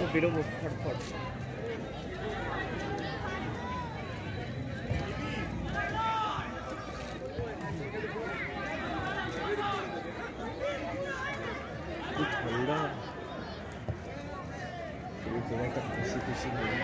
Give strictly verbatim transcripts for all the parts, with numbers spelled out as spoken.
বেরোবো ফটফট। ঠান্ডা একটা খুশি খুশি লাগে।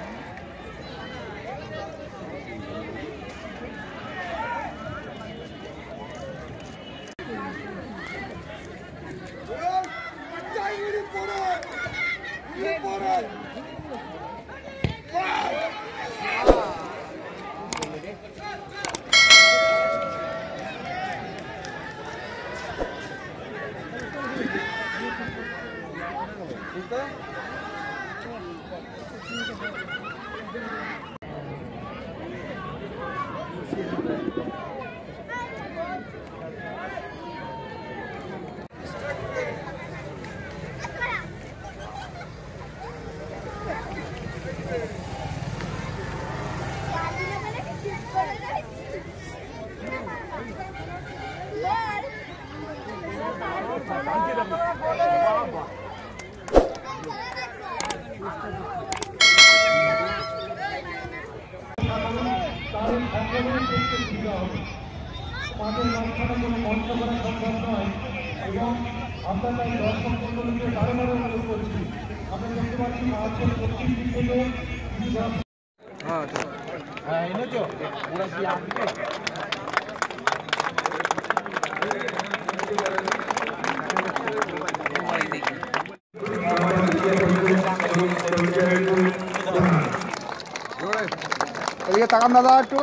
এদিকে তাকান দাদা একটু।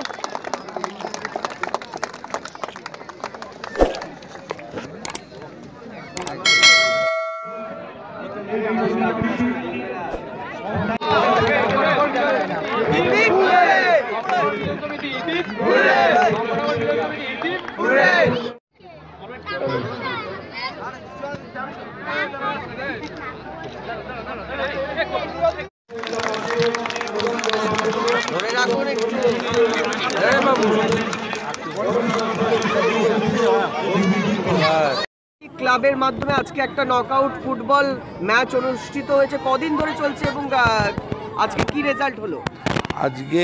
ক্লাবের মাধ্যমে আজকে একটা নকআউট ফুটবল ম্যাচ অনুষ্ঠিত হয়েছে, কদিন ধরে চলছে এবং আজকে কি রেজাল্ট হলো? আজকে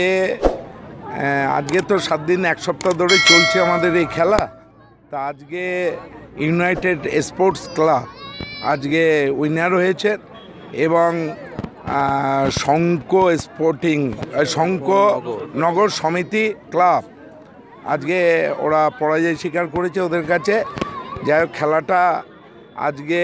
আজকে তো সাত দিন এক সপ্তাহ ধরে চলছে আমাদের এই খেলা। তা আজকে ইউনাইটেড স্পোর্টস ক্লাব আজকে উইনার হয়েছে এবং শঙ্খ স্পোর্টিং শঙ্খ নগর সমিতি ক্লাব আজকে ওরা পরাজয় স্বীকার করেছে ওদের কাছে। যাই হোক, খেলাটা আজকে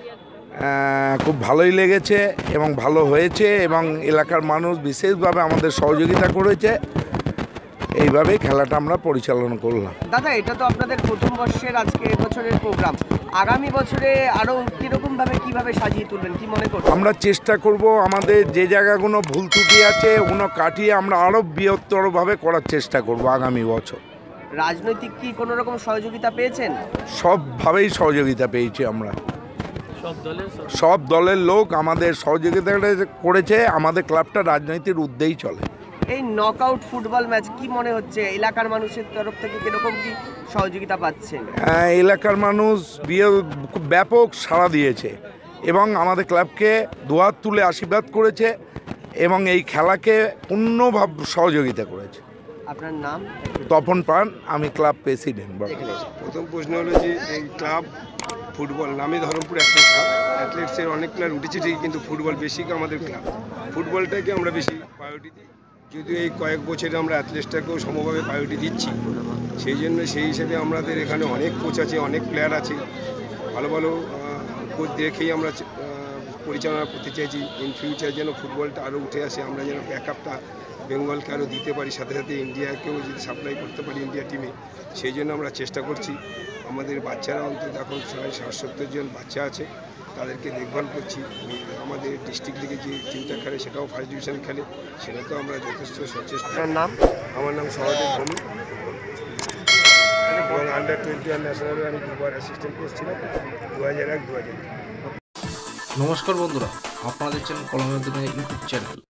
খুব ভালোই লেগেছে এবং ভালো হয়েছে এবং এলাকার মানুষ বিশেষভাবে আমাদের সহযোগিতা করেছে। এইভাবে খেলাটা আমরা পরিচালনা করলাম। দাদা, এটা তো আপনাদের প্রথম বর্ষের আজকে বছরের প্রোগ্রাম, আগামী বছরে আরও কীরকমভাবে কীভাবে সাজিয়ে তুলবেন কি মনে করছেন? আমরা চেষ্টা করব আমাদের যে জায়গাগুলো ভুল ত্রুটি আছে ওগুলো কাটিয়ে আমরা আরও বৃহত্তরভাবে করার চেষ্টা করব আগামী বছর। রাজনৈতিক কি কোনো রকম সহযোগিতা পেয়েছেন? সবভাবেই সহযোগিতা পেয়েছি আমরা, সব দলের সব দলের লোক আমাদের সহযোগিতা করেছে। আমাদের ক্লাবটা রাজনৈতিক উদ্যোগেই চলে। এই নকআউট ফুটবল ম্যাচ কি মনে হচ্ছে এলাকার মানুষের তরফ থেকে কিরকম কি সহযোগিতা পাচ্ছেন? এলাকার মানুষ খুব ব্যাপক সাড়া দিয়েছে এবং আমাদের ক্লাবকে দুহাত তুলে আশীর্বাদ করেছে এবং এই খেলাকে পূর্ণভাবে সহযোগিতা করেছে। আপনার নাম? তপন পান, আমি ক্লাব প্রেসিডেন্ট। প্রথম প্রশ্ন হলো যে এই ক্লাব ফুটবল নামে ধরমপুর একটা ক্লাব, অ্যাথলেটসের অনেক প্লেয়ার উঠেছে ঠিকই, কিন্তু ফুটবল বেশি আমাদের ক্লাব, ফুটবলটাকে আমরা বেশি প্রায়োরিটি দিই। যদিও এই কয়েক বছরে আমরা অ্যাথলেটসটাকেও সমভাবে প্রায়োরিটি দিচ্ছি, সেই জন্য সেই হিসেবে আমাদের এখানে অনেক কোচ আছে, অনেক প্লেয়ার আছে, ভালো ভালো কোচ দেখেই আমরা পরিচালনা করতে চাইছি। ইন ফিউচার যেন ফুটবলটা আরও উঠে আসে, আমরা যেন ব্যাকআপটা বেঙ্গলকে আরও দিতে পারি, সাথে সাথে ইন্ডিয়াকেও যদি সাপ্লাই করতে পারি ইন্ডিয়া টিমে, সেই জন্য আমরা চেষ্টা করছি। আমাদের বাচ্চারা অন্তত এখন প্রায় ষাট সত্তর জন বাচ্চা আছে, তাদেরকে দেখভাল করছি। আমাদের ডিস্ট্রিক্ট লিগে যে টিমটা খেলে সেটাও ফার্স্ট ডিভিশন খেলে, সেটাতেও আমরা যথেষ্ট সচেষ্ট। আপনার নাম? আমার নাম সহদেব ভূমি এবং আন্ডার টোয়েন্টি ওয়ান ন্যাশনালে আমি দুবার অ্যাসিস্ট্যান্ট কোচ ছিলাম, দু হাজার এক দু হাজার। নমস্কার বন্ধুরা, আপনাদের চ্যানেল কলমের ইউটিউব চ্যানেল